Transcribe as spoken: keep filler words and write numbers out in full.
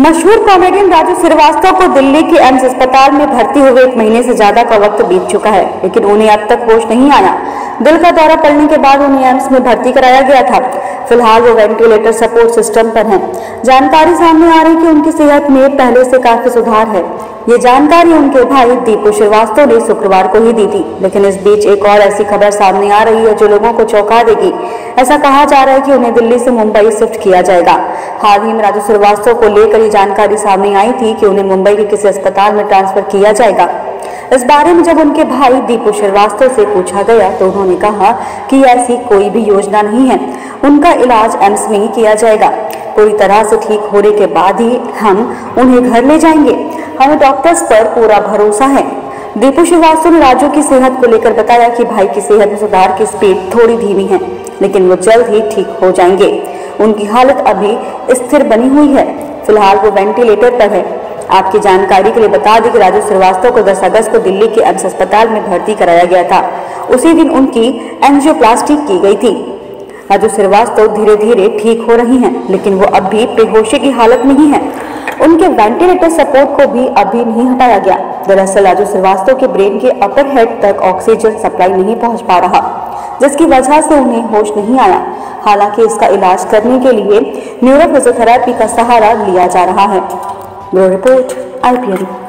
मशहूर कॉमेडियन राजू श्रीवास्तव को दिल्ली के एम्स अस्पताल में भर्ती हुए एक महीने से ज्यादा का वक्त बीत चुका है, लेकिन उन्हें अब तक होश नहीं आया। दिल का दौरा पड़ने के बाद उन्हें एम्स में भर्ती कराया गया था। फिलहाल वो वेंटिलेटर सपोर्ट सिस्टम पर हैं। जानकारी सामने आ रही है कि उनकी सेहत में पहले से काफी सुधार है। ये जानकारी उनके भाई दीपू श्रीवास्तव ने शुक्रवार को ही दी थी, लेकिन इस बीच एक और ऐसी खबर सामने आ रही है जो लोगों को चौंका देगी। ऐसा कहा जा रहा है कि उन्हें दिल्ली से मुंबई शिफ्ट किया जाएगा। हाल ही में राजू श्रीवास्तव को लेकर ये जानकारी सामने आई थी कि उन्हें मुंबई के किसी अस्पताल में ट्रांसफर किया जाएगा। इस बारे में जब उनके भाई दीपू श्रीवास्तव से पूछा गया तो उन्होंने कहा कि ऐसी कोई भी योजना नहीं है, उनका इलाज एम्स में ही किया जाएगा। पूरी तरह से ठीक होने के बाद ही हम उन्हें घर ले जाएंगे। हमें डॉक्टर्स पर पूरा भरोसा है। दीपू श्रीवास्तव ने राजू की सेहत को लेकर बताया कि भाई की सेहत में सुधार की स्पीड थोड़ी धीमी है, लेकिन वो जल्द ही ठीक हो जाएंगे। उनकी हालत अभी स्थिर बनी हुई है। फिलहाल वो वेंटिलेटर पर है। आपकी जानकारी के लिए बता दें कि राजू श्रीवास्तव को दस अगस्त को दिल्ली के एम्स अस्पताल में भर्ती कराया गया था। उसी दिन उनकी एंजियोप्लास्टी की गई थी। राजू श्रीवास्तव धीरे धीरे ठीक हो रही हैं, लेकिन वो अब भी बेहोशी की हालत में ही है। उनके वेंटिलेटर सपोर्ट को भी अभी नहीं हटाया गया। दरअसल राजू श्रीवास्तव के ब्रेन के अपर हेड तक ऑक्सीजन सप्लाई नहीं पहुंच पा रहा, जिसकी वजह से उन्हें होश नहीं आया। हालांकि इसका इलाज करने के लिए न्यूरो फिजियोथेरेपी का सहारा लिया जा रहा है। Bureau report I P N.